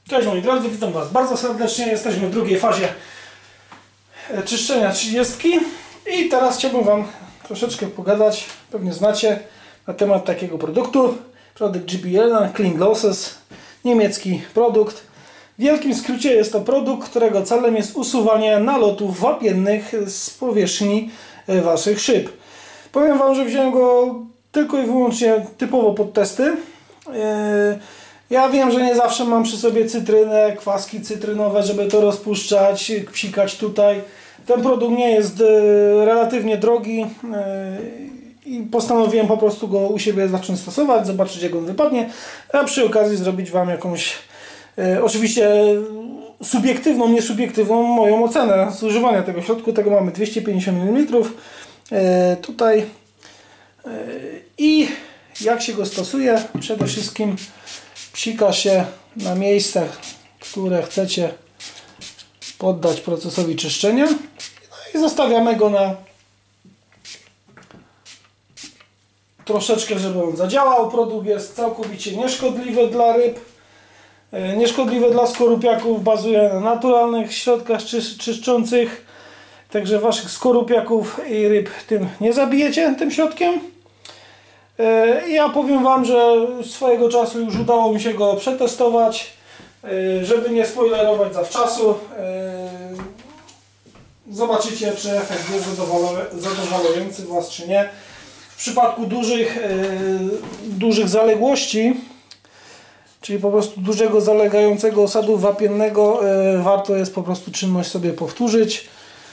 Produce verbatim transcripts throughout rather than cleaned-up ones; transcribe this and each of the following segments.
Cześć moi drodzy, witam Was bardzo serdecznie. Jesteśmy w drugiej fazie czyszczenia trzydziestki i teraz chciałbym Wam troszeczkę pogadać, pewnie znacie, na temat takiego produktu. Produkt G B L, Clean Glosses, niemiecki produkt. W wielkim skrócie jest to produkt, którego celem jest usuwanie nalotów wapiennych z powierzchni Waszych szyb. Powiem Wam, że wziąłem go tylko i wyłącznie typowo pod testy. Ja wiem, że nie zawsze mam przy sobie cytrynę, kwaski cytrynowe, żeby to rozpuszczać, psikać tutaj. Ten produkt nie jest relatywnie drogi i postanowiłem po prostu go u siebie zacząć stosować, zobaczyć jak on wypadnie, a przy okazji zrobić Wam jakąś, oczywiście subiektywną, niesubiektywną moją ocenę zużywania tego środku. Tego mamy dwieście pięćdziesiąt mililitrów tutaj i jak się go stosuje? Przede wszystkim psika się na miejscach, które chcecie poddać procesowi czyszczenia, no i zostawiamy go na troszeczkę, żeby on zadziałał. Produkt jest całkowicie nieszkodliwy dla ryb, nieszkodliwy dla skorupiaków, bazuje na naturalnych środkach czysz czyszczących, także Waszych skorupiaków i ryb tym nie zabijecie tym środkiem. Ja powiem Wam, że swojego czasu już udało mi się go przetestować, żeby nie spoilerować zawczasu. Zobaczycie, czy efekt jest zadowalający Was, czy nie. W przypadku dużych, dużych zaległości, czyli po prostu dużego zalegającego osadu wapiennego, warto jest po prostu czynność sobie powtórzyć.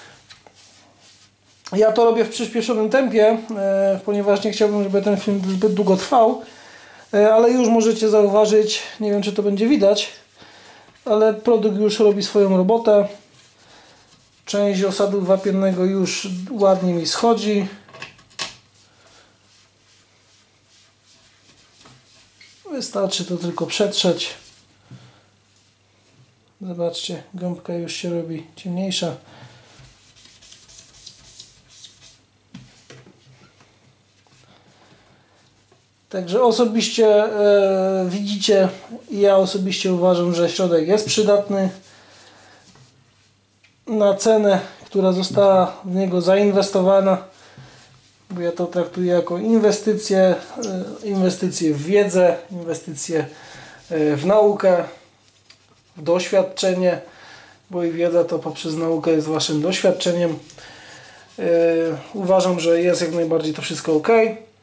Ja to robię w przyspieszonym tempie, e, ponieważ nie chciałbym, żeby ten film zbyt długo trwał, e, ale już możecie zauważyć, nie wiem czy to będzie widać, ale produkt już robi swoją robotę. Część osadu wapiennego już ładnie mi schodzi. Wystarczy to tylko przetrzeć. Zobaczcie, gąbka już się robi ciemniejsza. Także osobiście e, widzicie, ja osobiście uważam, że środek jest przydatny. Na cenę, która została w niego zainwestowana, bo ja to traktuję jako inwestycje, e, inwestycje w wiedzę, inwestycje e, w naukę, w doświadczenie, bo i wiedza to poprzez naukę jest Waszym doświadczeniem. E, uważam, że jest jak najbardziej to wszystko ok.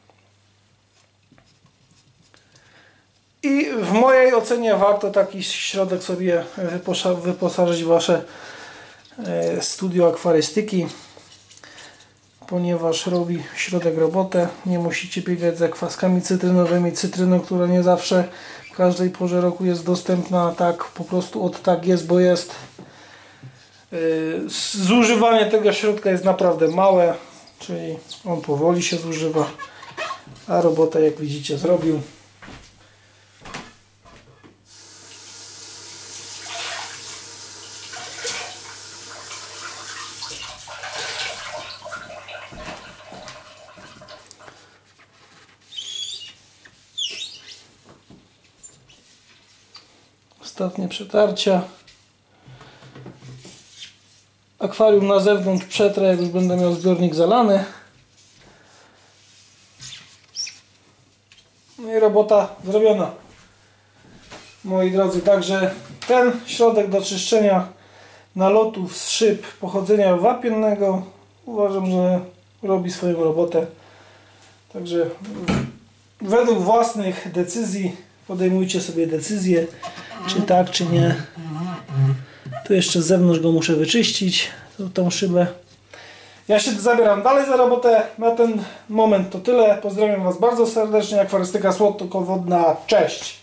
I w mojej ocenie warto taki środek sobie wyposażyć w Wasze studio akwarystyki, ponieważ robi środek robotę. Nie musicie biegać za kwaskami cytrynowymi, cytryną, która nie zawsze w każdej porze roku jest dostępna, tak po prostu od tak jest, bo jest. Zużywanie tego środka jest naprawdę małe, czyli on powoli się zużywa, a robotę jak widzicie zrobił. Ostatnie przetarcia. Akwarium na zewnątrz przetrę, jak już będę miał zbiornik zalany. No i robota zrobiona. Moi drodzy, także ten środek do czyszczenia nalotów z szyb pochodzenia wapiennego uważam, że robi swoją robotę. Także według własnych decyzji podejmujcie sobie decyzję, czy tak, czy nie. Tu jeszcze z zewnątrz go muszę wyczyścić, tą, tą szybę. Ja się zabieram dalej za robotę. Na ten moment to tyle. Pozdrawiam Was bardzo serdecznie. Akwarystyka słodko-wodna. Cześć!